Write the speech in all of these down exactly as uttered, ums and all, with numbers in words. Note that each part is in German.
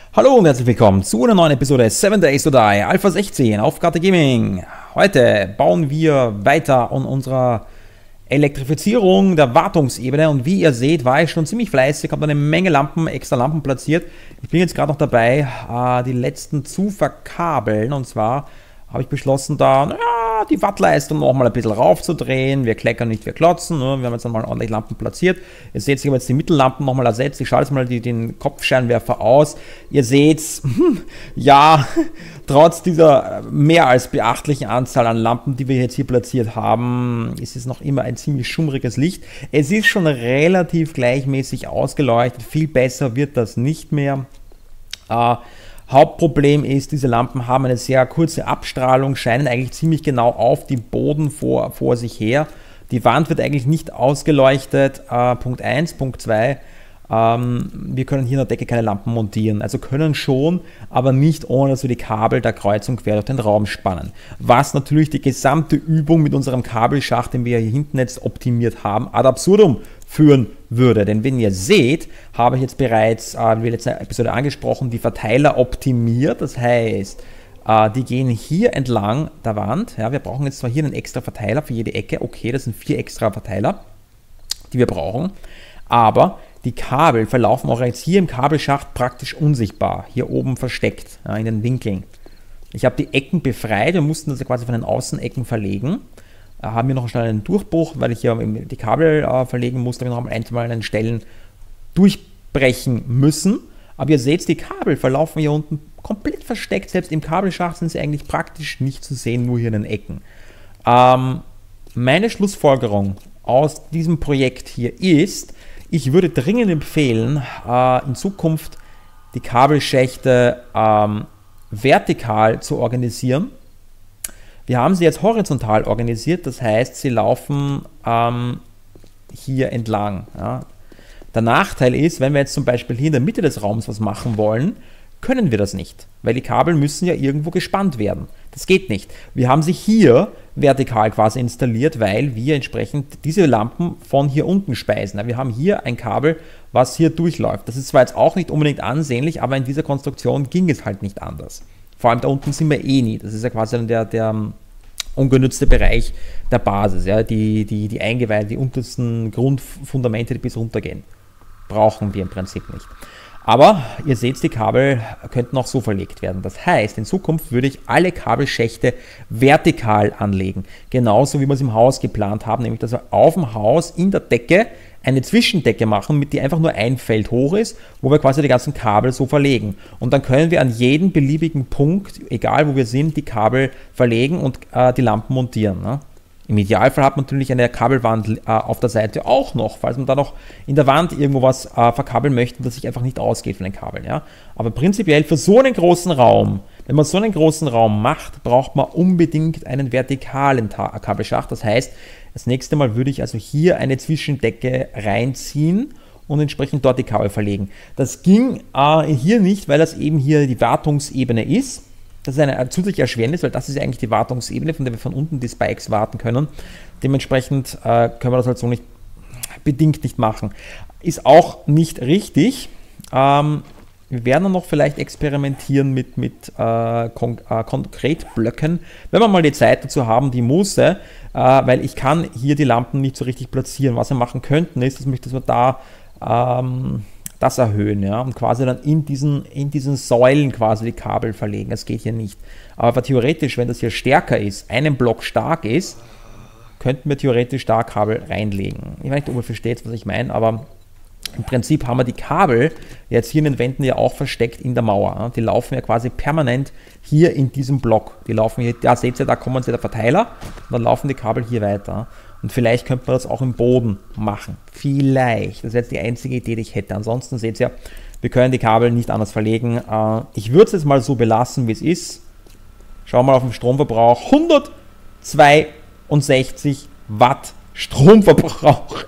Hallo und herzlich willkommen zu einer neuen Episode seven Days to Die Alpha sechzehn auf K T Gaming. Heute bauen wir weiter an unserer Elektrifizierung der Wartungsebene und wie ihr seht, war ich schon ziemlich fleißig, habe eine Menge Lampen, extra Lampen platziert. Ich bin jetzt gerade noch dabei, die letzten zu verkabeln, und zwar habe ich beschlossen, da naja, die Wattleistung noch mal ein bisschen raufzudrehen. Wir kleckern nicht, wir klotzen. Ne? Wir haben jetzt einmal ordentlich Lampen platziert. Ihr seht, ich habe jetzt die Mittellampen nochmal ersetzt. Ich schalte jetzt mal die, den Kopfscheinwerfer aus. Ihr seht, ja, trotz dieser mehr als beachtlichen Anzahl an Lampen, die wir jetzt hier platziert haben, ist es noch immer ein ziemlich schummriges Licht. Es ist schon relativ gleichmäßig ausgeleuchtet. Viel besser wird das nicht mehr. Äh, Hauptproblem ist, diese Lampen haben eine sehr kurze Abstrahlung, scheinen eigentlich ziemlich genau auf den Boden vor, vor sich her. Die Wand wird eigentlich nicht ausgeleuchtet, äh, Punkt eins. Punkt zwei, ähm, wir können hier in der Decke keine Lampen montieren. Also können schon, aber nicht ohne, dass wir die Kabel der Kreuzung quer durch den Raum spannen. Was natürlich die gesamte Übung mit unserem Kabelschacht, den wir hier hinten jetzt optimiert haben, ad absurdum führen würde. Denn wenn ihr seht, habe ich jetzt bereits, äh, wie letzte Episode angesprochen, die Verteiler optimiert. Das heißt, äh, die gehen hier entlang der Wand. Ja, wir brauchen jetzt zwar hier einen extra Verteiler für jede Ecke. Okay, das sind vier extra Verteiler, die wir brauchen. Aber die Kabel verlaufen auch jetzt hier im Kabelschacht praktisch unsichtbar. Hier oben versteckt, ja, in den Winkeln. Ich habe die Ecken befreit. Wir mussten das quasi von den Außenecken verlegen. Haben wir noch schnell einen Durchbruch, weil ich hier die Kabel äh, verlegen musste, wir noch ein, zwei Mal an den Stellen durchbrechen müssen. Aber ihr seht, die Kabel verlaufen hier unten komplett versteckt. Selbst im Kabelschacht sind sie eigentlich praktisch nicht zu sehen, nur hier in den Ecken. Ähm, meine Schlussfolgerung aus diesem Projekt hier ist, ich würde dringend empfehlen, äh, in Zukunft die Kabelschächte ähm, vertikal zu organisieren. Wir haben sie jetzt horizontal organisiert, das heißt, sie laufen ähm, hier entlang. Ja. Der Nachteil ist, wenn wir jetzt zum Beispiel hier in der Mitte des Raums was machen wollen, können wir das nicht, weil die Kabel müssen ja irgendwo gespannt werden. Das geht nicht. Wir haben sie hier vertikal quasi installiert, weil wir entsprechend diese Lampen von hier unten speisen. Wir haben hier ein Kabel, was hier durchläuft. Das ist zwar jetzt auch nicht unbedingt ansehnlich, aber in dieser Konstruktion ging es halt nicht anders. Vor allem da unten sind wir eh nie. Das ist ja quasi der, der ungenützte Bereich der Basis. Ja, die, die, die Eingeweide, die untersten Grundfundamente, die bis runtergehen, brauchen wir im Prinzip nicht. Aber ihr seht, die Kabel könnten auch so verlegt werden. Das heißt, in Zukunft würde ich alle Kabelschächte vertikal anlegen. Genauso wie wir es im Haus geplant haben, nämlich dass wir auf dem Haus in der Decke eine Zwischendecke machen, mit die einfach nur ein Feld hoch ist, wo wir quasi die ganzen Kabel so verlegen. Und dann können wir an jeden beliebigen Punkt, egal wo wir sind, die Kabel verlegen und äh, die Lampen montieren. Ne? Im Idealfall hat man natürlich eine Kabelwand äh, auf der Seite auch noch, falls man da noch in der Wand irgendwo was äh, verkabeln möchte, das sich einfach nicht ausgeht von den Kabeln. Ja? Aber prinzipiell für so einen großen Raum, wenn man so einen großen Raum macht, braucht man unbedingt einen vertikalen Kabelschacht. Das heißt, das nächste Mal würde ich also hier eine Zwischendecke reinziehen und entsprechend dort die Kabel verlegen. Das ging äh, hier nicht, weil das eben hier die Wartungsebene ist. Das ist eine zusätzliche Erschwernis, weil das ist ja eigentlich die Wartungsebene, von der wir von unten die Spikes warten können. Dementsprechend äh, können wir das halt so nicht, bedingt nicht machen. Ist auch nicht richtig. Ähm, wir werden dann noch vielleicht experimentieren mit, mit äh, kon äh, Konkretblöcken, wenn wir mal die Zeit dazu haben, die Muße, äh, weil ich kann hier die Lampen nicht so richtig platzieren. Was wir machen könnten, ist, dass wir da ähm, das erhöhen, ja, und quasi dann in diesen, in diesen Säulen quasi die Kabel verlegen. Das geht hier nicht. Aber theoretisch, wenn das hier stärker ist, einen Block stark ist, könnten wir theoretisch da Kabel reinlegen. Ich weiß nicht, ob ihr versteht, was ich meine, aber im Prinzip haben wir die Kabel jetzt hier in den Wänden ja auch versteckt in der Mauer. Ja. Die laufen ja quasi permanent hier in diesem Block. Die laufen hier, da seht ihr, da kommen sie der Verteiler und dann laufen die Kabel hier weiter. Und vielleicht könnte man das auch im Boden machen. Vielleicht. Das wäre jetzt die einzige Idee, die ich hätte. Ansonsten seht ihr, wir können die Kabel nicht anders verlegen. Ich würde es jetzt mal so belassen, wie es ist. Schauen wir mal auf den Stromverbrauch. hundertzweiundsechzig Watt Stromverbrauch.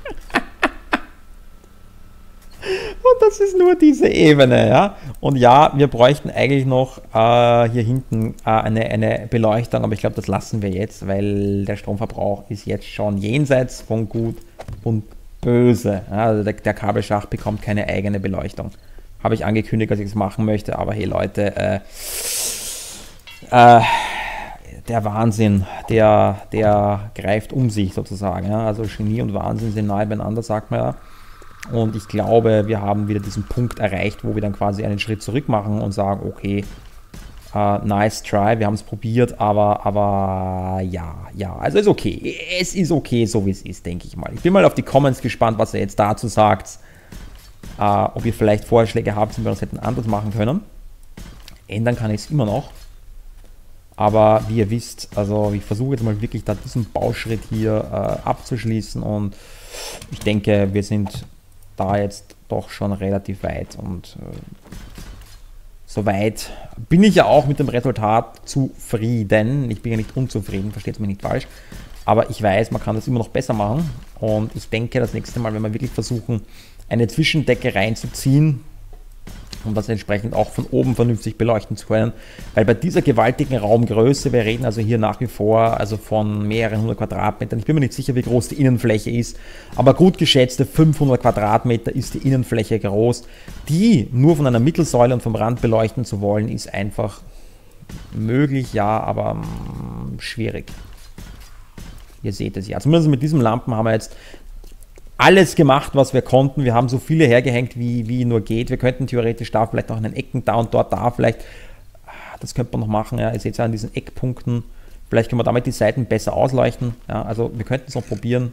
Und das ist nur diese Ebene, ja. Und ja, wir bräuchten eigentlich noch äh, hier hinten äh, eine, eine Beleuchtung, aber ich glaube, das lassen wir jetzt, weil der Stromverbrauch ist jetzt schon jenseits von Gut und Böse. Ja, also der, der Kabelschacht bekommt keine eigene Beleuchtung. Habe ich angekündigt, dass ich es machen möchte, aber hey Leute, äh, äh, der Wahnsinn, der, der greift um sich sozusagen. Ja? Also Genie und Wahnsinn sind nahe beieinander, sagt man ja. Und ich glaube, wir haben wieder diesen Punkt erreicht, wo wir dann quasi einen Schritt zurück machen und sagen, okay, uh, nice try, wir haben es probiert, aber, aber ja, ja, also ist okay. Es ist okay, so wie es ist, denke ich mal. Ich bin mal auf die Comments gespannt, was ihr jetzt dazu sagt. Uh, ob ihr vielleicht Vorschläge habt, wie wir das hätten anders machen können. Ändern kann ich es immer noch. Aber wie ihr wisst, also ich versuche jetzt mal wirklich da diesen Bauschritt hier uh, abzuschließen und ich denke, wir sind da jetzt doch schon relativ weit und uh, soweit bin ich ja auch mit dem Resultat zufrieden. Ich bin ja nicht unzufrieden, versteht mich nicht falsch. Aber ich weiß, man kann das immer noch besser machen. Und ich denke, das nächste Mal, wenn wir wirklich versuchen, eine Zwischendecke reinzuziehen, um das entsprechend auch von oben vernünftig beleuchten zu können. Weil bei dieser gewaltigen Raumgröße, wir reden also hier nach wie vor also von mehreren hundert Quadratmetern. Ich bin mir nicht sicher, wie groß die Innenfläche ist, aber gut geschätzte fünfhundert Quadratmeter ist die Innenfläche groß. Die nur von einer Mittelsäule und vom Rand beleuchten zu wollen, ist einfach möglich, ja, aber mh, schwierig. Ihr seht es ja. Zumindest mit diesen Lampen haben wir jetzt alles gemacht, was wir konnten. Wir haben so viele hergehängt, wie, wie nur geht. Wir könnten theoretisch da vielleicht auch in den Ecken da und dort da vielleicht, das könnte man noch machen, ja, ihr seht es ja an diesen Eckpunkten. Vielleicht können wir damit die Seiten besser ausleuchten. Ja, also wir könnten es noch probieren.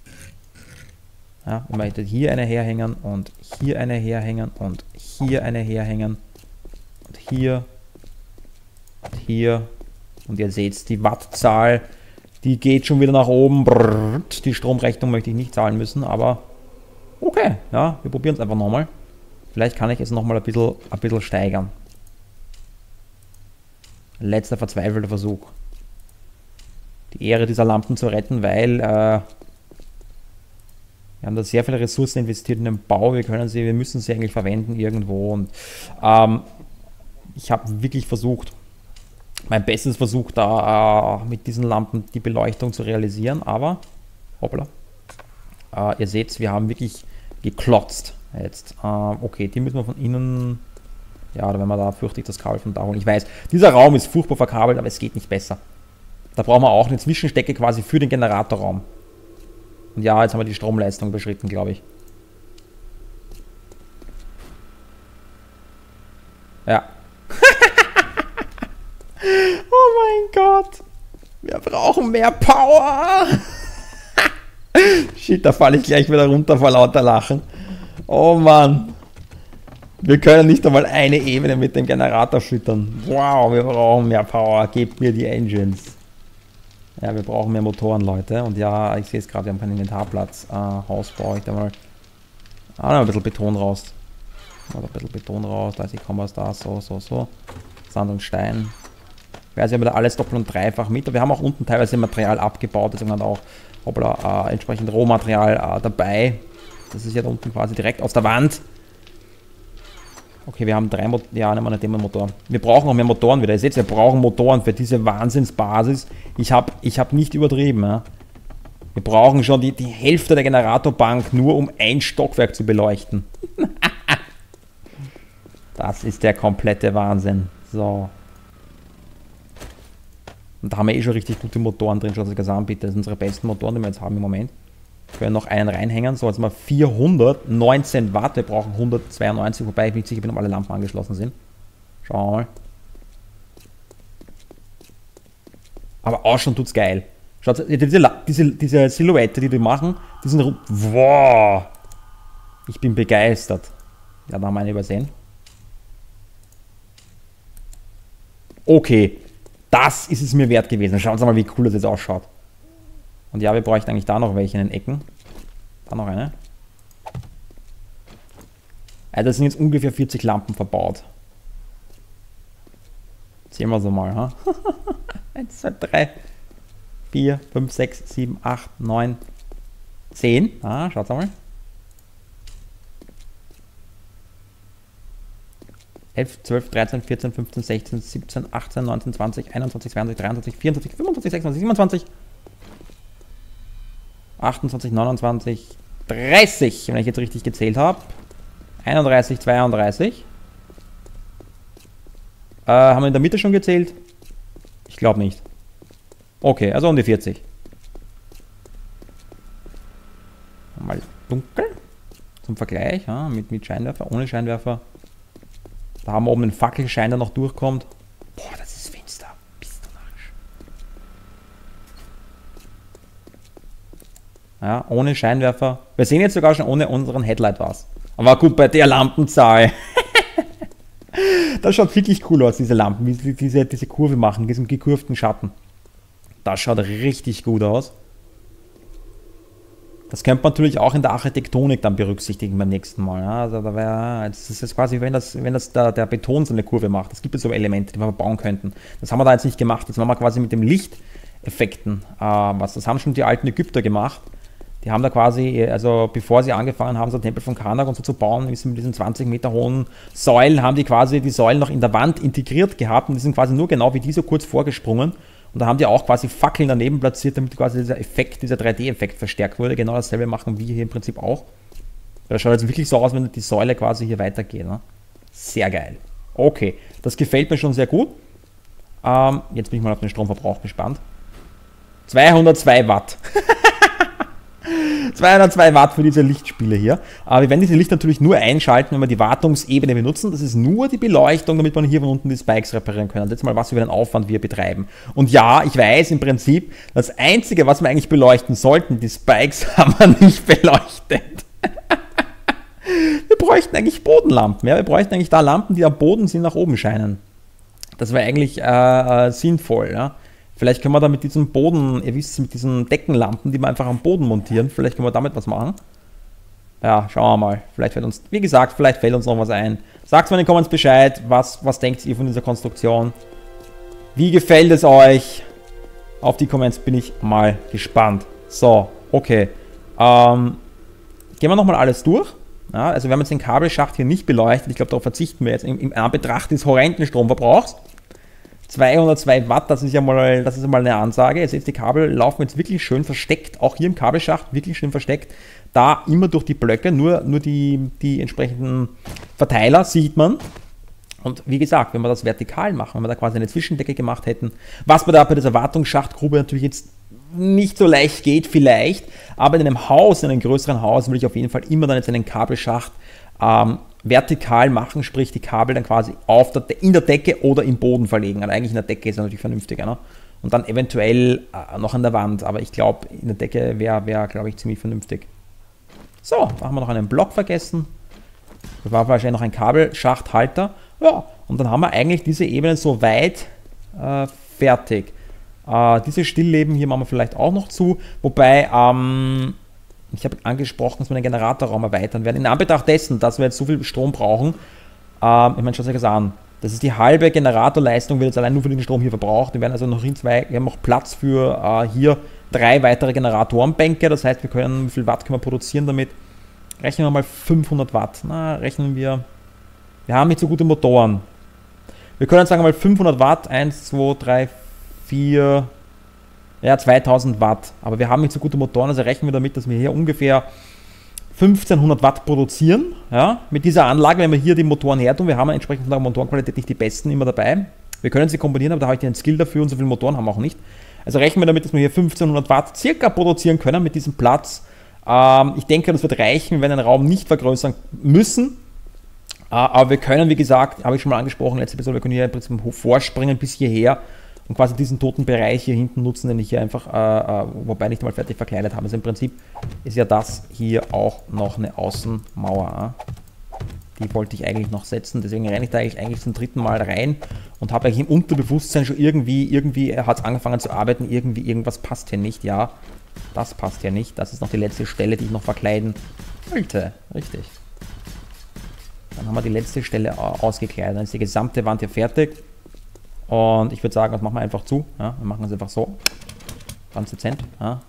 Ja, wenn wir hier eine herhängen und hier eine herhängen und hier eine herhängen und hier und hier. Und ihr seht die Wattzahl. Die geht schon wieder nach oben. Brrr, die Stromrechnung möchte ich nicht zahlen müssen, aber okay, ja, wir probieren es einfach nochmal. Vielleicht kann ich es nochmal ein bisschen, ein bisschen steigern. Letzter verzweifelter Versuch. Die Ehre dieser Lampen zu retten, weil äh, wir haben da sehr viele Ressourcen investiert in den Bau. Wir können sie, wir müssen sie eigentlich verwenden irgendwo. Und ähm, ich habe wirklich versucht, mein Bestes versucht, da äh, mit diesen Lampen die Beleuchtung zu realisieren, aber, hoppla, äh, ihr seht, wir haben wirklich geklotzt jetzt. Äh, okay, die müssen wir von innen, ja, oder wenn wir da fürchte ich das Kabel von da holen. Ich weiß, dieser Raum ist furchtbar verkabelt, aber es geht nicht besser. Da brauchen wir auch eine Zwischenstecke quasi für den Generatorraum. Und ja, jetzt haben wir die Stromleistung überschritten, glaube ich. Ja. Oh mein Gott. Wir brauchen mehr Power. Shit, da falle ich gleich wieder runter vor lauter Lachen. Oh Mann. Wir können nicht einmal eine Ebene mit dem Generator füttern. Wow, wir brauchen mehr Power. Gebt mir die Engines. Ja, wir brauchen mehr Motoren, Leute. Und ja, ich sehe es gerade, wir haben keinen Inventarplatz. Äh, Haus brauche ich da mal. Ah, noch ein bisschen Beton raus. Oder ein bisschen Beton raus. Da ist die Kompass da. So, so, so. Sand und Stein. Ich weiß, wir haben da alles doppelt und dreifach mit. Aber wir haben auch unten teilweise Material abgebaut. Deswegen hat auch hoppla, äh, entsprechend Rohmaterial äh, dabei. Das ist ja da unten quasi direkt aus der Wand. Okay, wir haben drei Motoren. Ja, nehmen wir einen Motor. Wir brauchen noch mehr Motoren wieder. Ihr seht, wir brauchen Motoren für diese Wahnsinnsbasis. Ich habe ich hab nicht übertrieben. Ja. Wir brauchen schon die, die Hälfte der Generatorbank nur, um ein Stockwerk zu beleuchten. Das ist der komplette Wahnsinn. So. Und da haben wir eh schon richtig gute Motoren drin. Schaut euch das an, bitte. Das sind unsere besten Motoren, die wir jetzt haben im Moment. Wir können noch einen reinhängen. So, jetzt haben wir vierhundertneunzehn Watt. Wir brauchen hundertzweiundneunzig, wobei ich nicht sicher bin, ob alle Lampen angeschlossen sind. Schauen wir mal. Aber auch schon tut's geil. Schaut, diese, diese, diese Silhouette, die die machen, die sind... Wow! Ich bin begeistert. Ja, da haben wir eine übersehen. Okay. Das ist es mir wert gewesen. Schauen Sie mal, wie cool das jetzt ausschaut. Und ja, wir bräuchten eigentlich da noch welche in den Ecken. Da noch eine. Also, das sind jetzt ungefähr vierzig Lampen verbaut. Zählen wir so mal, ha? eins, zwei, drei, vier, fünf, sechs, sieben, acht, neun, zehn. Ah, schaut mal. elf, zwölf, dreizehn, vierzehn, fünfzehn, sechzehn, siebzehn, achtzehn, neunzehn, zwanzig, einundzwanzig, zweiundzwanzig, dreiundzwanzig, vierundzwanzig, fünfundzwanzig, sechsundzwanzig, siebenundzwanzig, achtundzwanzig, neunundzwanzig, dreißig, wenn ich jetzt richtig gezählt habe. einunddreißig, zweiunddreißig. Äh, haben wir in der Mitte schon gezählt? Ich glaube nicht. Okay, also um die vierzig. Mal dunkel. Zum Vergleich, ja, mit, mit Scheinwerfer, ohne Scheinwerfer. Da haben wir oben den Fackelschein, der noch durchkommt. Boah, das ist finster. Bist du narrisch. Ja, ohne Scheinwerfer. Wir sehen jetzt sogar schon ohne unseren Headlight was. Aber gut, bei der Lampenzahl. Das schaut wirklich cool aus, diese Lampen, wie sie diese, diese Kurve machen, diesen gekurvten Schatten. Das schaut richtig gut aus. Das könnte man natürlich auch in der Architektonik dann berücksichtigen beim nächsten Mal. Ja, also da wäre, das ist quasi, wenn das, wenn das der, der Beton so eine Kurve macht. Es gibt ja so Elemente, die wir bauen könnten. Das haben wir da jetzt nicht gemacht. Das haben wir quasi mit dem Lichteffekten. Äh, was, das haben schon die alten Ägypter gemacht. Die haben da quasi, also bevor sie angefangen haben, so einen Tempel von Karnak und so zu bauen, mit diesen zwanzig Meter hohen Säulen, haben die quasi die Säulen noch in der Wand integriert gehabt und die sind quasi nur genau wie die so kurz vorgesprungen. Und da haben die auch quasi Fackeln daneben platziert, damit quasi dieser Effekt, dieser drei D-Effekt verstärkt wurde. Genau dasselbe machen wir hier im Prinzip auch. Das schaut jetzt wirklich so aus, wenn die Säule quasi hier weitergeht. Ne? Sehr geil. Okay, das gefällt mir schon sehr gut. Ähm, jetzt bin ich mal auf den Stromverbrauch gespannt. zweihundertzwei Watt. zweihundertzwei Watt für diese Lichtspiele hier. Aber wir werden diese Lichter natürlich nur einschalten, wenn wir die Wartungsebene benutzen. Das ist nur die Beleuchtung, damit wir hier von unten die Spikes reparieren können. Jetzt mal, was über den Aufwand wir betreiben. Und ja, ich weiß im Prinzip, das Einzige, was wir eigentlich beleuchten sollten, die Spikes, haben wir nicht beleuchtet. Wir bräuchten eigentlich Bodenlampen. Ja? Wir bräuchten eigentlich da Lampen, die am Boden sind, nach oben scheinen. Das wäre eigentlich äh, äh, sinnvoll. Ja? Vielleicht können wir da mit diesem Boden, ihr wisst, mit diesen Deckenlampen, die wir einfach am Boden montieren, vielleicht können wir damit was machen. Ja, schauen wir mal. Vielleicht fällt uns, wie gesagt, vielleicht fällt uns noch was ein. Sagt mal in den Comments Bescheid, was, was denkt ihr von dieser Konstruktion? Wie gefällt es euch? Auf die Comments bin ich mal gespannt. So, okay. Ähm, gehen wir nochmal alles durch. Ja, also wir haben jetzt den Kabelschacht hier nicht beleuchtet. Ich glaube, darauf verzichten wir jetzt im, im Anbetracht des horrenden Stromverbrauchs. zweihundertzwei Watt, das ist ja mal, das ist ja mal eine Ansage. Ihr seht, die Kabel laufen jetzt wirklich schön versteckt, auch hier im Kabelschacht wirklich schön versteckt. Da immer durch die Blöcke, nur, nur die, die entsprechenden Verteiler sieht man. Und wie gesagt, wenn wir das vertikal machen, wenn wir da quasi eine Zwischendecke gemacht hätten, was wir da bei dieser Wartungsschachtgrube natürlich jetzt nicht so leicht geht, vielleicht, aber in einem Haus, in einem größeren Haus, würde ich auf jeden Fall immer dann jetzt einen Kabelschacht ähm, vertikal machen, sprich die Kabel dann quasi auf der, in der Decke oder im Boden verlegen. Also eigentlich in der Decke ist ja natürlich vernünftiger. Ne? Und dann eventuell äh, noch an der Wand, aber ich glaube, in der Decke wäre, wär, glaube ich, ziemlich vernünftig. So, da haben wir noch einen Block vergessen. Das war wahrscheinlich noch ein Kabelschachthalter. Ja, und dann haben wir eigentlich diese Ebene soweit äh, fertig. Äh, diese Stillleben hier machen wir vielleicht auch noch zu, wobei ähm, ich habe angesprochen, dass wir den Generatorraum erweitern werden. In Anbetracht dessen, dass wir jetzt so viel Strom brauchen, ähm, ich meine, schaut euch das an. Das ist die halbe Generatorleistung, wird jetzt allein nur für den Strom hier verbraucht. Wir werden also noch in zwei, wir haben noch Platz für äh, hier drei weitere Generatorenbänke. Das heißt, wir können, wie viel Watt können wir produzieren damit? Rechnen wir mal fünfhundert Watt. Na, rechnen wir, wir haben nicht so gute Motoren. Wir können jetzt sagen mal fünfhundert Watt, eins, zwei, drei, vier, ja, zweitausend Watt. Aber wir haben nicht so gute Motoren, also rechnen wir damit, dass wir hier ungefähr fünfzehnhundert Watt produzieren. Ja, mit dieser Anlage, wenn wir hier die Motoren her tun, wir haben entsprechend von der Motorenqualität nicht die besten immer dabei. Wir können sie kombinieren, aber da habe ich den Skill dafür und so viele Motoren haben wir auch nicht. Also rechnen wir damit, dass wir hier fünfzehnhundert Watt circa produzieren können mit diesem Platz. Ähm, ich denke, das wird reichen, wir werden den Raum nicht vergrößern müssen. Äh, aber wir können, wie gesagt, habe ich schon mal angesprochen, letzte Episode, wir können hier im Prinzip vorspringen bis hierher und quasi diesen toten Bereich hier hinten nutzen, den ich hier einfach, äh, äh, wobei nicht mal fertig verkleidet habe. Also im Prinzip ist ja das hier auch noch eine Außenmauer. Äh? Die wollte ich eigentlich noch setzen, deswegen renne ich da eigentlich, eigentlich zum dritten Mal rein und habe eigentlich im Unterbewusstsein schon irgendwie, irgendwie hat es angefangen zu arbeiten, irgendwie irgendwas passt hier nicht. Ja, das passt hier nicht. Das ist noch die letzte Stelle, die ich noch verkleiden wollte. Richtig. Dann haben wir die letzte Stelle ausgekleidet. Dann ist die gesamte Wand hier fertig. Und ich würde sagen, das machen wir einfach zu. Ja, wir machen es einfach so. Ganz dezent. Ja.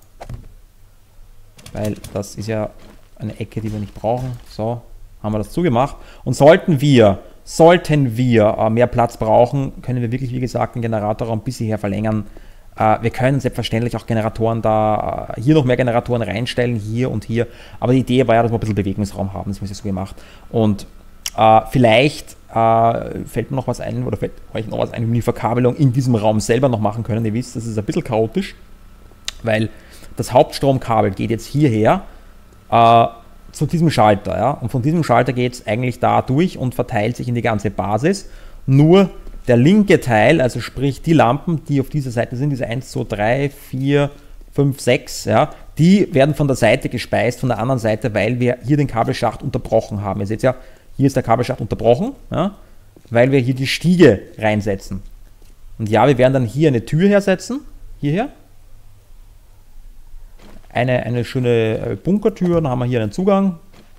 Weil das ist ja eine Ecke, die wir nicht brauchen. So, haben wir das zugemacht. Und sollten wir, sollten wir äh, mehr Platz brauchen, können wir wirklich, wie gesagt, den Generatorraum bis hierher verlängern. Äh, wir können selbstverständlich auch Generatoren da, äh, hier noch mehr Generatoren reinstellen, hier und hier. Aber die Idee war ja, dass wir ein bisschen Bewegungsraum haben, das haben wir so gemacht. Und äh, vielleicht äh, fällt mir noch was ein, oder fällt euch noch was ein, wie wir die Verkabelung in diesem Raum selber noch machen können. Ihr wisst, das ist ein bisschen chaotisch, weil das Hauptstromkabel geht jetzt hierher äh, zu diesem Schalter. Ja? Und von diesem Schalter geht es eigentlich da durch und verteilt sich in die ganze Basis. Nur der linke Teil, also sprich die Lampen, die auf dieser Seite sind, diese eins, zwei, drei, vier, fünf, sechs, ja, die werden von der Seite gespeist, von der anderen Seite, weil wir hier den Kabelschacht unterbrochen haben. Ihr seht ja, hier ist der Kabelschacht unterbrochen, ja, weil wir hier die Stiege reinsetzen. Und ja, wir werden dann hier eine Tür hersetzen, hierher. Eine, eine schöne Bunkertür, dann haben wir hier einen Zugang,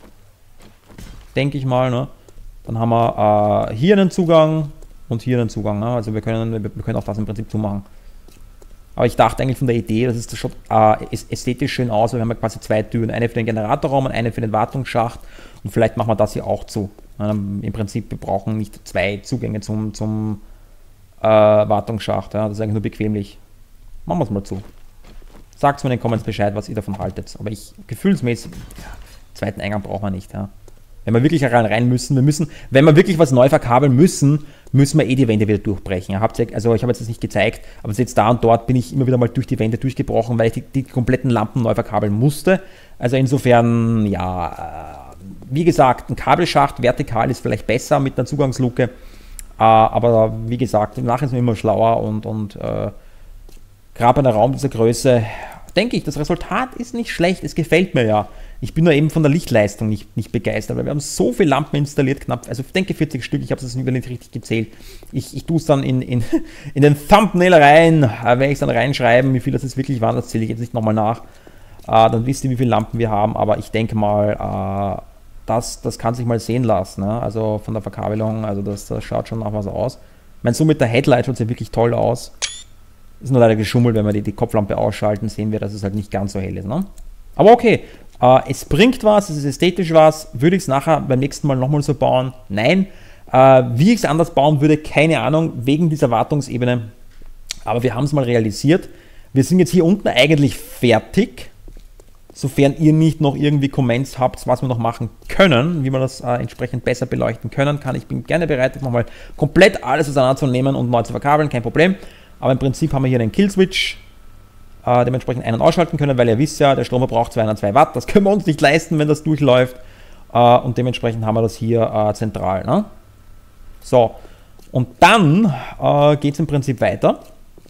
denke ich mal. Ne? Dann haben wir äh, hier einen Zugang und hier einen Zugang. Ne? Also wir können, wir können auch das im Prinzip zumachen. Aber ich dachte eigentlich von der Idee, das ist das schon äh, ästhetisch schön aus, weil wir haben ja quasi zwei Türen, eine für den Generatorraum und eine für den Wartungsschacht. Und vielleicht machen wir das hier auch zu. Ähm, Im Prinzip, wir brauchen nicht zwei Zugänge zum, zum äh, Wartungsschacht. Ja? Das ist eigentlich nur bequemlich. Machen wir es mal zu. Sagt mir in den Comments Bescheid, was ihr davon haltet. Aber ich, gefühlsmäßig, ja, zweiten Eingang brauchen wir nicht. Ja. Wenn wir wirklich rein, rein müssen, wir müssen, wenn wir wirklich was neu verkabeln müssen, müssen wir eh die Wände wieder durchbrechen. Ihr habt ja, also ich habe jetzt das nicht gezeigt, aber jetzt da und dort bin ich immer wieder mal durch die Wände durchgebrochen, weil ich die, die kompletten Lampen neu verkabeln musste. Also insofern, ja, wie gesagt, ein Kabelschacht vertikal ist vielleicht besser mit einer Zugangsluke. Aber wie gesagt, im Nachhinein sind wir immer schlauer und, und äh, gerade bei einer Raum dieser Größe, denke ich, das Resultat ist nicht schlecht, es gefällt mir ja. Ich bin nur eben von der Lichtleistung nicht, nicht begeistert, weil wir haben so viele Lampen installiert, knapp, also ich denke vierzig Stück, ich habe es nicht richtig gezählt. Ich, ich tue es dann in, in, in den Thumbnail rein, werde ich es dann reinschreiben, wie viel das jetzt wirklich waren, das zähle ich jetzt nicht nochmal nach. Äh, dann wisst ihr, wie viele Lampen wir haben, aber ich denke mal, äh, das, das kann sich mal sehen lassen, ne? Also von der Verkabelung, also das, das schaut schon nach was aus. Ich meine, so mit der Headlight schaut es ja wirklich toll aus. Ist nur leider geschummelt, wenn wir die, die Kopflampe ausschalten, sehen wir, dass es halt nicht ganz so hell ist. Ne? Aber okay, äh, es bringt was, es ist ästhetisch was. Würde ich es nachher beim nächsten Mal nochmal so bauen? Nein. Äh, wie ich es anders bauen würde, keine Ahnung, wegen dieser Wartungsebene. Aber wir haben es mal realisiert. Wir sind jetzt hier unten eigentlich fertig. Sofern ihr nicht noch irgendwie Comments habt, was wir noch machen können, wie wir das äh, entsprechend besser beleuchten können, kann ich bin gerne bereit, nochmal komplett alles auseinanderzunehmen und neu zu verkabeln, kein Problem. Aber im Prinzip haben wir hier einen Kill-Switch, äh, dementsprechend ein- und ausschalten können, weil ihr wisst ja, der Strom verbraucht zweihundertzwei Watt. Das können wir uns nicht leisten, wenn das durchläuft. Äh, und dementsprechend haben wir das hier äh, zentral. Ne? So, und dann äh, geht es im Prinzip weiter.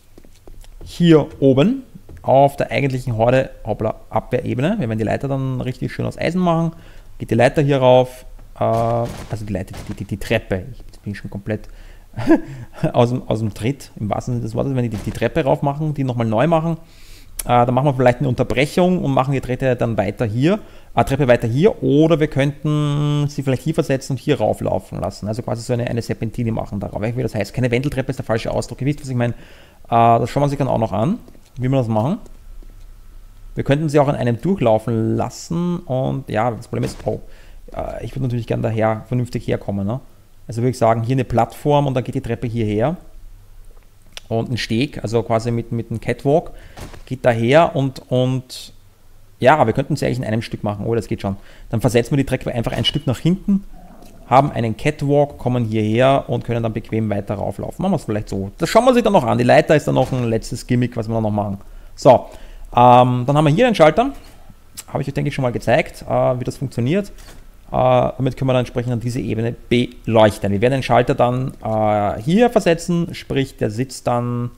Hier oben auf der eigentlichen Horde hoppla, Abwehrebene. Wir werden die Leiter dann richtig schön aus Eisen machen. Geht die Leiter hier rauf. Äh, also die Leiter, die, die, die Treppe. Ich bin schon komplett aus, dem, aus dem Tritt, im wahrsten Sinne des Wortes, wenn die die Treppe rauf machen, die nochmal neu machen, äh, dann machen wir vielleicht eine Unterbrechung und machen die Treppe dann weiter hier, äh, Treppe weiter hier, oder wir könnten sie vielleicht hier versetzen und hier rauflaufen lassen, also quasi so eine, eine Serpentine machen darauf, wie das heißt, keine Wendeltreppe ist der falsche Ausdruck, ihr wisst, was ich meine, äh, das schauen wir sich dann auch noch an, wie wir das machen. Wir könnten sie auch an einem durchlaufen lassen und ja, das Problem ist, oh, äh, ich würde natürlich gerne daher vernünftig herkommen, ne? Also würde ich sagen, hier eine Plattform und dann geht die Treppe hierher und ein Steg, also quasi mit, mit einem Catwalk, geht daher und, und ja, wir könnten es eigentlich in einem Stück machen, oh, das geht schon. Dann versetzen wir die Treppe einfach ein Stück nach hinten, haben einen Catwalk, kommen hierher und können dann bequem weiter rauflaufen. Machen wir es vielleicht so. Das schauen wir sich dann noch an. Die Leiter ist dann noch ein letztes Gimmick, was wir dann noch machen. So, ähm, dann haben wir hier den Schalter. Habe ich euch, denke ich, schon mal gezeigt, äh, wie das funktioniert. Uh, damit können wir dann entsprechend an diese Ebene beleuchten. Wir werden den Schalter dann uh, hier versetzen, sprich der sitzt dann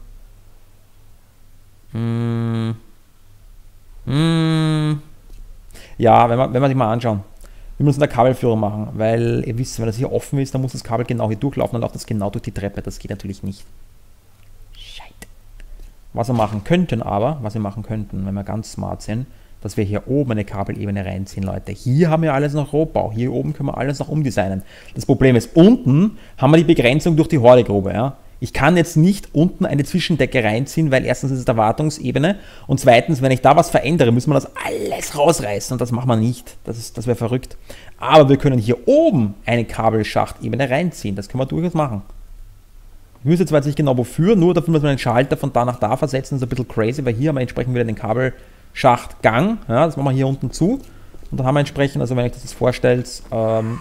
mm, mm, ja, wenn wir, wenn wir sich mal anschauen, wir müssen eine Kabelführung machen, weil ihr wisst, wenn das hier offen ist, dann muss das Kabel genau hier durchlaufen, dann läuft das genau durch die Treppe, das geht natürlich nicht. Scheiße. Was wir machen könnten aber, was wir machen könnten, wenn wir ganz smart sind, dass wir hier oben eine Kabelebene reinziehen, Leute. Hier haben wir alles noch Rohbau. Hier oben können wir alles noch umdesignen. Das Problem ist, unten haben wir die Begrenzung durch die Hordegrube. Ja? Ich kann jetzt nicht unten eine Zwischendecke reinziehen, weil erstens ist es der Wartungsebene und zweitens, wenn ich da was verändere, müssen wir das alles rausreißen und das machen wir nicht. Das ist, das wäre verrückt. Aber wir können hier oben eine Kabelschachtebene reinziehen. Das können wir durchaus machen. Ich wüsste zwar jetzt nicht genau wofür, nur dafür muss man den Schalter von da nach da versetzen, das ist ein bisschen crazy, weil hier haben wir entsprechend wieder den Kabelschachtgang, ja, das machen wir hier unten zu und da haben wir entsprechend, also wenn ich das jetzt vorstellt, ähm,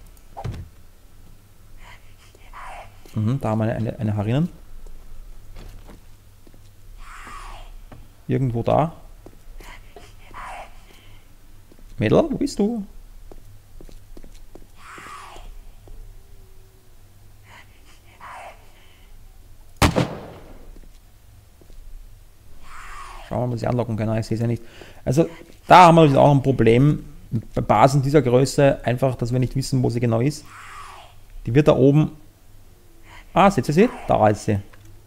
mh, da haben wir eine, eine, eine herinnen, irgendwo da. Mädel, wo bist du? Schauen wir mal, ob wir sie anlocken können. Ich sehe es ja nicht. Also da haben wir natürlich auch ein Problem bei Basen dieser Größe, einfach, dass wir nicht wissen, wo sie genau ist. Die wird da oben... Ah, seht ihr sie? Da ist sie.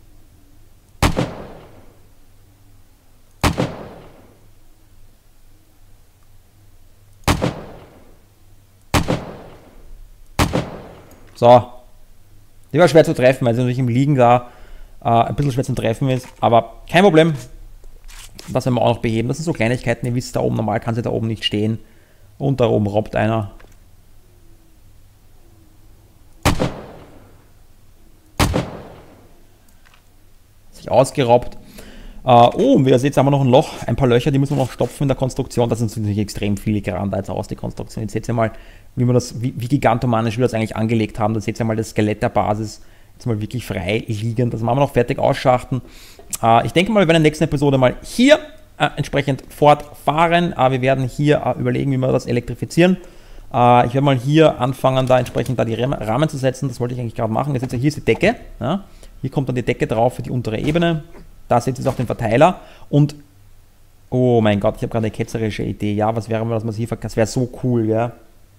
So. Die war schwer zu treffen, weil sie natürlich im Liegen da äh, ein bisschen schwer zu treffen ist. Aber kein Problem. Das werden wir auch noch beheben. Das sind so Kleinigkeiten, ihr wisst, da oben, normal kann sie da oben nicht stehen. Und da oben robbt einer. Sich ausgerobbt. Uh, oh, und wie ihr seht, haben wir noch ein Loch, ein paar Löcher, die müssen wir noch stopfen in der Konstruktion. Das sind natürlich extrem filigran da jetzt aus, die Konstruktion. Jetzt seht ihr mal, wie wir das, wie, wie gigantomanisch wir das eigentlich angelegt haben. Da seht ihr mal das Skelett der Basis jetzt mal wirklich frei liegend. Das machen wir noch fertig ausschachten. Uh, ich denke mal, wir werden in der nächsten Episode mal hier uh, entsprechend fortfahren. Uh, wir werden hier uh, überlegen, wie wir das elektrifizieren. Uh, ich werde mal hier anfangen, da entsprechend da die Rahmen zu setzen. Das wollte ich eigentlich gerade machen. Jetzt seht ihr, hier ist die Decke. Ja? Hier kommt dann die Decke drauf für die untere Ebene. Da seht ihr auch den Verteiler und oh mein Gott, ich habe gerade eine ketzerische Idee. Ja, was wäre, dass man es hier verkauft? Das wäre so cool, ja.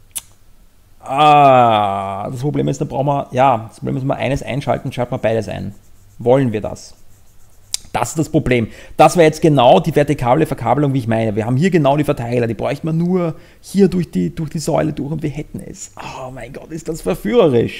Ah, das Problem ist, da brauchen wir, ja, das Problem ist, wenn wir eines einschalten, schalten wir beides ein. Wollen wir das? Das ist das Problem. Das wäre jetzt genau die vertikale Verkabelung, wie ich meine. Wir haben hier genau die Verteiler, die bräuchten wir nur hier durch die, durch die Säule durch und wir hätten es. Oh mein Gott, ist das verführerisch.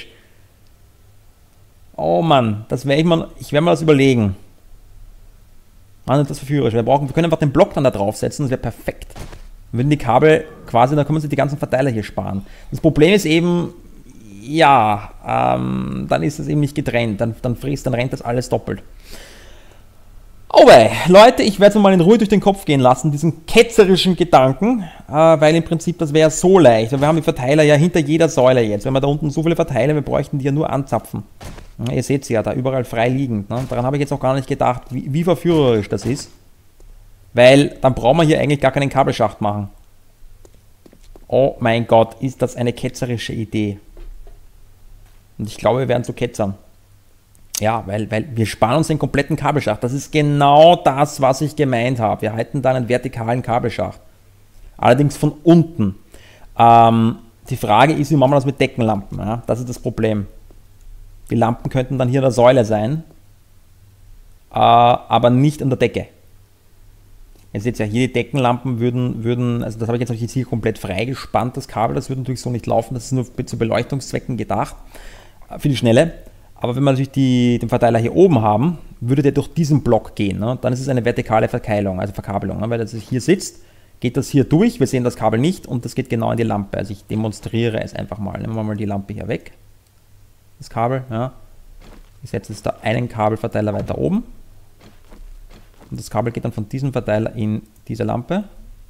Oh Mann, das werde ich mal, ich werde mal das überlegen. Mann, das ist verführerisch. Wir, brauchen, wir können einfach den Block dann da draufsetzen, das wäre perfekt. Wir würden die Kabel quasi, dann können wir uns die ganzen Verteiler hier sparen. Das Problem ist eben, ja, ähm, dann ist das eben nicht getrennt, dann, dann frisst, dann rennt das alles doppelt. Oh wei, Leute, ich werde es mir mal in Ruhe durch den Kopf gehen lassen, diesen ketzerischen Gedanken, äh, weil im Prinzip das wäre so leicht. Wir haben die Verteiler ja hinter jeder Säule jetzt. Wenn wir da unten so viele Verteiler, wir bräuchten die ja nur anzapfen. Ja, ihr seht sie ja, da überall frei liegend. Ne? Daran habe ich jetzt auch gar nicht gedacht, wie, wie verführerisch das ist. Weil dann brauchen wir hier eigentlich gar keinen Kabelschacht machen. Oh mein Gott, ist das eine ketzerische Idee. Und ich glaube, wir werden so ketzern. Ja, weil, weil wir sparen uns den kompletten Kabelschacht. Das ist genau das, was ich gemeint habe. Wir hätten dann einen vertikalen Kabelschacht. Allerdings von unten. Ähm, die Frage ist, wie machen wir das mit Deckenlampen? Ja? Das ist das Problem. Die Lampen könnten dann hier in der Säule sein, äh, aber nicht an der Decke. Ihr seht ja, hier die Deckenlampen würden, würden also das habe ich jetzt hier komplett freigespannt, das Kabel, das würde natürlich so nicht laufen, das ist nur zu Beleuchtungszwecken gedacht, für die Schnelle. Aber wenn wir natürlich die, den Verteiler hier oben haben, würde der durch diesen Block gehen. Ne? Dann ist es eine vertikale Verkeilung, also Verkabelung. Ne? Weil das hier sitzt, geht das hier durch, wir sehen das Kabel nicht und das geht genau in die Lampe. Also ich demonstriere es einfach mal. Nehmen wir mal die Lampe hier weg. Das Kabel, ja. Ich setze jetzt da einen Kabelverteiler weiter oben. Und das Kabel geht dann von diesem Verteiler in diese Lampe.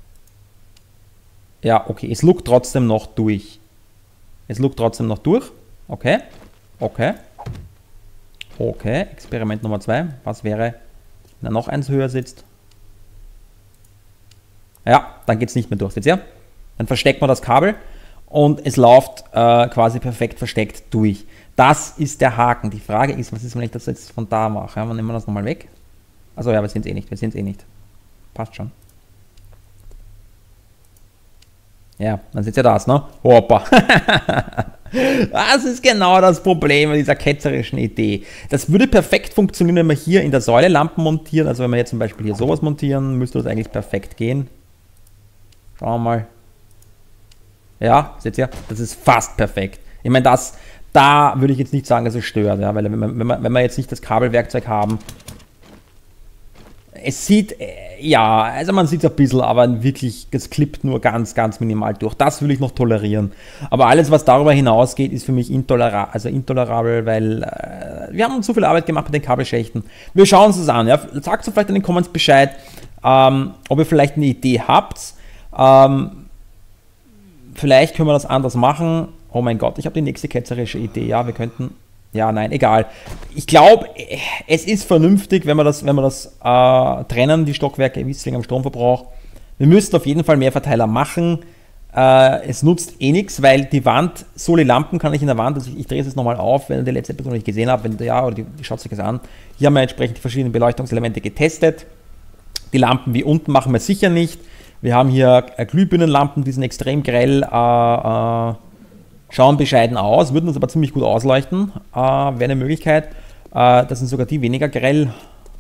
Ja, okay, es lugt trotzdem noch durch. Es lugt trotzdem noch durch. Okay, okay. Okay, Experiment Nummer zwei. Was wäre, wenn er noch eins höher sitzt? Ja, dann geht es nicht mehr durch. Seht ihr? Dann versteckt man das Kabel und es läuft äh, quasi perfekt versteckt durch. Das ist der Haken. Die Frage ist, was ist, wenn ich das jetzt von da mache? Ja, dann nehmen wir das nochmal weg. Also ja, wir sehen es eh nicht. Wir sehen es eh nicht. Passt schon. Ja, dann seht ihr das, ne? Hoppa. Das ist genau das Problem mit dieser ketzerischen Idee. Das würde perfekt funktionieren, wenn wir hier in der Säule Lampen montieren. Also wenn wir jetzt zum Beispiel hier sowas montieren, müsste das eigentlich perfekt gehen. Schauen wir mal. Ja, seht ihr? Das ist fast perfekt. Ich meine, das, da würde ich jetzt nicht sagen, dass es stört. Ja? Weil wenn wir, wenn, wir, wenn wir jetzt nicht das Kabelwerkzeug haben, es sieht, ja, also man sieht es ein bisschen, aber wirklich, das klippt nur ganz, ganz minimal durch. Das will ich noch tolerieren. Aber alles, was darüber hinausgeht, ist für mich intolerabel, also intolerabel, weil wir haben uns so viel Arbeit gemacht mit den Kabelschächten. Wir schauen uns das an. Ja. Sagt uns vielleicht in den Comments Bescheid, ähm, ob ihr vielleicht eine Idee habt. Ähm, vielleicht können wir das anders machen. Oh mein Gott, ich habe die nächste ketzerische Idee. Ja, wir könnten... Ja, nein, egal. Ich glaube, es ist vernünftig, wenn wir das, wenn wir das äh, trennen, die Stockwerke, ihr wisst wegen am Stromverbrauch. Wir müssen auf jeden Fall mehr Verteiler machen. Äh, es nutzt eh nichts, weil die Wand, so die Lampen kann ich in der Wand, also ich, ich drehe es jetzt nochmal auf, wenn ihr die letzte Episode noch nicht gesehen habt, wenn ja, oder die, die schaut sich das an. Hier haben wir entsprechend die verschiedenen Beleuchtungselemente getestet. Die Lampen wie unten machen wir sicher nicht. Wir haben hier äh, Glühbirnenlampen, die sind extrem grell, äh, äh, schauen bescheiden aus, würden uns aber ziemlich gut ausleuchten. Äh, Wäre eine Möglichkeit. Äh, das sind sogar die weniger grell.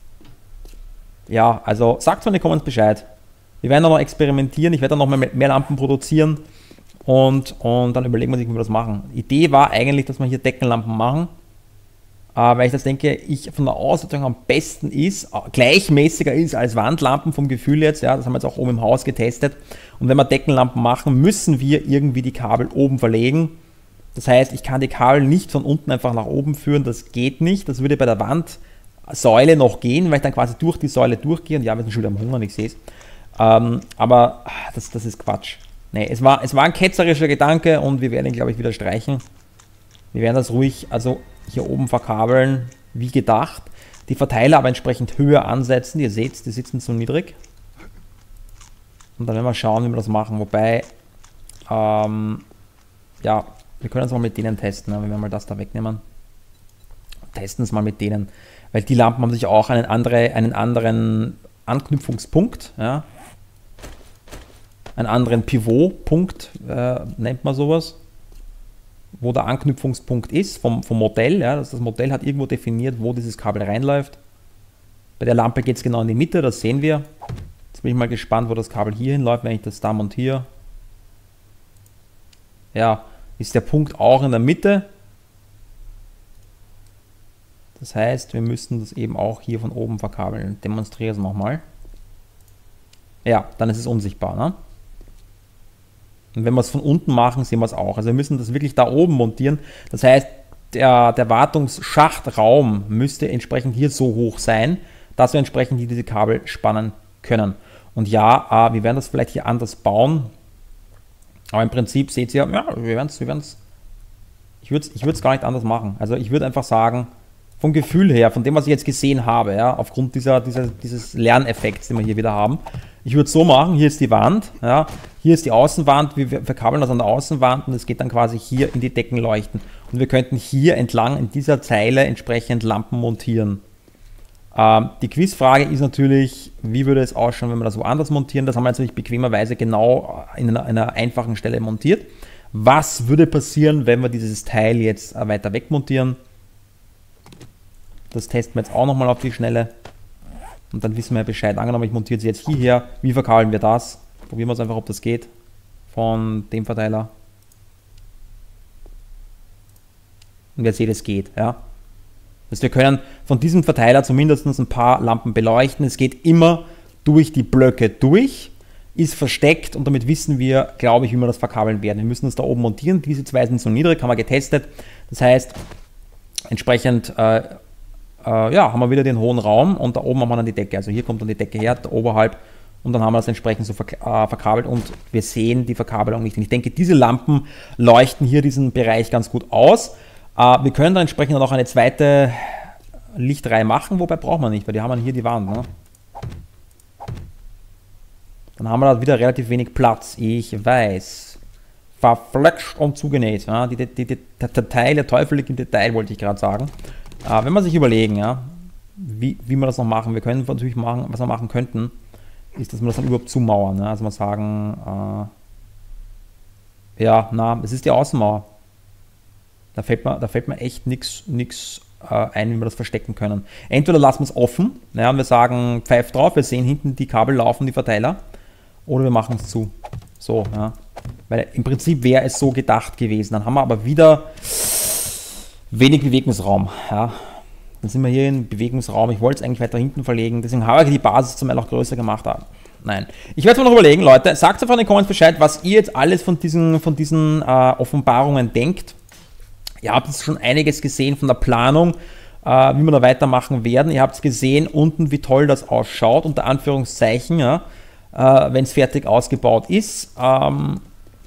Ja, also sagt mir in den Comments Bescheid. Wir werden noch experimentieren. Ich werde dann noch mehr, mehr Lampen produzieren. Und, und dann überlegen wir sich, wie wir das machen. Die Idee war eigentlich, dass wir hier Deckenlampen machen. Äh, weil ich das denke, ich von der Ausstattung am besten ist, äh, gleichmäßiger ist als Wandlampen vom Gefühl jetzt. Ja, das haben wir jetzt auch oben im Haus getestet. Und wenn wir Deckenlampen machen, müssen wir irgendwie die Kabel oben verlegen. Das heißt, ich kann die Kabel nicht von unten einfach nach oben führen, das geht nicht. Das würde bei der Wandsäule noch gehen, weil ich dann quasi durch die Säule durchgehe. Und ja, wir sind schon wieder am Hungern, ich sehe es. Ähm, aber das, das ist Quatsch. Nee, es war, es war ein ketzerischer Gedanke und wir werden ihn, glaube ich, wieder streichen. Wir werden das ruhig also hier oben verkabeln, wie gedacht. Die Verteiler aber entsprechend höher ansetzen. Ihr seht, die sitzen zu niedrig. Und dann werden wir schauen, wie wir das machen. Wobei, ähm, ja, wir können es mal mit denen testen. Ja, wenn wir mal das da wegnehmen. Testen es mal mit denen. Weil die Lampen haben sich auch einen, andere, einen anderen Anknüpfungspunkt. Ja. Einen anderen Pivotpunkt, äh, nennt man sowas. Wo der Anknüpfungspunkt ist vom, vom Modell. Ja. Das, das Modell hat irgendwo definiert, wo dieses Kabel reinläuft. Bei der Lampe geht es genau in die Mitte, das sehen wir. Jetzt bin ich mal gespannt, wo das Kabel hier hinläuft, wenn ich das da montiere. Ja, ist der Punkt auch in der Mitte. Das heißt, wir müssen das eben auch hier von oben verkabeln. Demonstriere es nochmal. Ja, dann ist es unsichtbar. Ne? Und wenn wir es von unten machen, sehen wir es auch. Also wir müssen das wirklich da oben montieren. Das heißt, der, der Wartungsschachtraum müsste entsprechend hier so hoch sein, dass wir entsprechend hier diese Kabel spannen können. Und ja, äh, wir werden das vielleicht hier anders bauen. Aber im Prinzip seht ihr, ja, wir werden es, wir werden es. Ich würde es ich würd's gar nicht anders machen. Also ich würde einfach sagen, vom Gefühl her, von dem, was ich jetzt gesehen habe, ja, aufgrund dieser, dieser, dieses Lerneffekts, den wir hier wieder haben, ich würde es so machen, hier ist die Wand, ja, hier ist die Außenwand, wir verkabeln das an der Außenwand und es geht dann quasi hier in die Deckenleuchten. Und wir könnten hier entlang in dieser Zeile entsprechend Lampen montieren. Ähm, die Quizfrage ist natürlich, wie würde es ausschauen, wenn wir das woanders montieren? Das haben wir natürlich bequemerweise genau in einer, einer einfachen Stelle montiert. Was würde passieren, wenn wir dieses Teil jetzt weiter weg montieren? Das testen wir jetzt auch nochmal auf die Schnelle. Und dann wissen wir Bescheid. Angenommen, ich montiere sie jetzt hierher. Wie verkabeln wir das? Probieren wir es einfach, ob das geht. Von dem Verteiler. Und ihr seht, es geht. Ja. Also wir können von diesem Verteiler zumindest ein paar Lampen beleuchten. Es geht immer durch die Blöcke durch. Ist versteckt und damit wissen wir, glaube ich, wie wir das verkabeln werden. Wir müssen das da oben montieren. Diese zwei sind so niedrig, haben wir getestet. Das heißt, entsprechend äh, äh, ja, haben wir wieder den hohen Raum und da oben haben wir dann die Decke. Also hier kommt dann die Decke her, da oberhalb, und dann haben wir das entsprechend so verk äh, verkabelt und wir sehen die Verkabelung nicht. Und ich denke, diese Lampen leuchten hier diesen Bereich ganz gut aus. Äh, wir können dann entsprechend noch eine zweite Lichtreihe machen, wobei braucht man nicht, weil die haben dann hier die Wand. Ne? Dann haben wir da wieder relativ wenig Platz. Ich weiß. Verfletscht und zugenäht. Ja? Die, die, die, der Detail, der Teufel liegt im Detail, wollte ich gerade sagen. Äh, wenn wir sich überlegen, ja, wie, wie wir das noch machen, wir können natürlich machen, was wir machen könnten, ist, dass wir das dann überhaupt zumauern. Ja? Also wir sagen, äh, ja, na, es ist die Außenmauer. Da fällt mir, da fällt mir echt nichts äh, ein, wie wir das verstecken können. Entweder lassen wir es offen, ja, und wir sagen, pfeift drauf, wir sehen hinten die Kabel laufen, die Verteiler, oder wir machen es zu. So, ja. Weil im Prinzip wäre es so gedacht gewesen. Dann haben wir aber wieder wenig Bewegungsraum. Ja. Dann sind wir hier im Bewegungsraum. Ich wollte es eigentlich weiter hinten verlegen. Deswegen habe ich die Basis zum Teil auch größer gemacht. Nein. Ich werde es mir noch überlegen, Leute. Sagt einfach in den Comments Bescheid, was ihr jetzt alles von diesen, von diesen äh, Offenbarungen denkt. Ihr habt jetzt schon einiges gesehen von der Planung. äh, wie wir da weitermachen werden. Ihr habt gesehen unten, wie toll das ausschaut, unter Anführungszeichen, ja, äh, wenn es fertig ausgebaut ist. Ähm,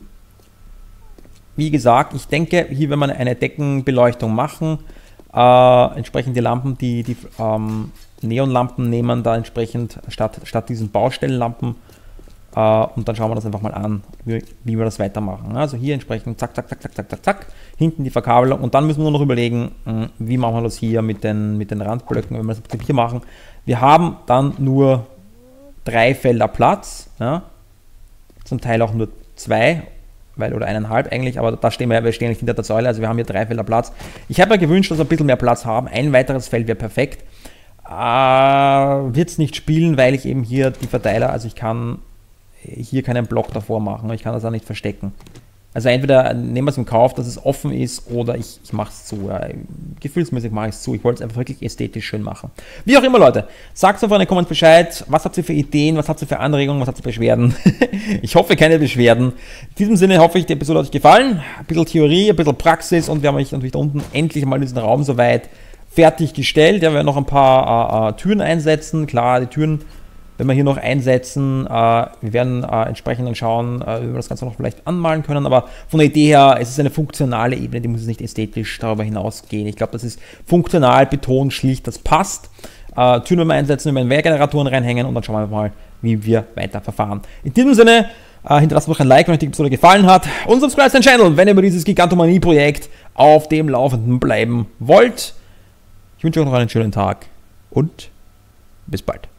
wie gesagt, ich denke, hier werden wir eine Deckenbeleuchtung machen. Äh, entsprechend die Lampen, die, die ähm, Neonlampen nehmen da entsprechend statt, statt diesen Baustellenlampen. Uh, und dann schauen wir das einfach mal an, wie, wie wir das weitermachen. Also hier entsprechend zack, zack, zack, zack, zack, zack, zack, hinten die Verkabelung und dann müssen wir nur noch überlegen, wie machen wir das hier mit den, mit den Randblöcken, wenn wir das hier machen. Wir haben dann nur drei Felder Platz, ja, zum Teil auch nur zwei, weil, oder eineinhalb eigentlich, aber da stehen wir, wir stehen nicht hinter der Säule, also wir haben hier drei Felder Platz. Ich habe mir gewünscht, dass wir ein bisschen mehr Platz haben, ein weiteres Feld wäre perfekt. Uh, wird es nicht spielen, weil ich eben hier die Verteiler, also ich kann hier keinen Block davor machen. Ich kann das auch nicht verstecken. Also entweder nehmen wir es im Kauf, dass es offen ist, oder ich, ich mache es zu. Ja, gefühlsmäßig mache ich es zu. Ich wollte es einfach wirklich ästhetisch schön machen. Wie auch immer, Leute. Sagt einfach in den Comments Bescheid. Was habt ihr für Ideen? Was habt ihr für Anregungen? Was habt ihr für Beschwerden? Ich hoffe, keine Beschwerden. In diesem Sinne hoffe ich, die Episode hat euch gefallen. Ein bisschen Theorie, ein bisschen Praxis und wir haben euch natürlich da unten endlich mal diesen Raum soweit fertiggestellt. Ja, wir werden noch ein paar äh, äh, Türen einsetzen. Klar, die Türen wenn wir hier noch einsetzen, äh, wir werden äh, entsprechend dann schauen, äh, wie wir das Ganze noch vielleicht anmalen können, aber von der Idee her, es ist eine funktionale Ebene, die muss jetzt nicht ästhetisch darüber hinausgehen. Ich glaube, das ist funktional, betont, schlicht, das passt. Äh, Türen werden wir einsetzen, wir werden Wehrgeneratoren reinhängen und dann schauen wir mal, wie wir weiter verfahren. In diesem Sinne, äh, hinterlasst noch ein Like, wenn euch die Episode gefallen hat und subscribe den Channel, wenn ihr über dieses Gigantomanie-Projekt auf dem Laufenden bleiben wollt. Ich wünsche euch noch einen schönen Tag und bis bald.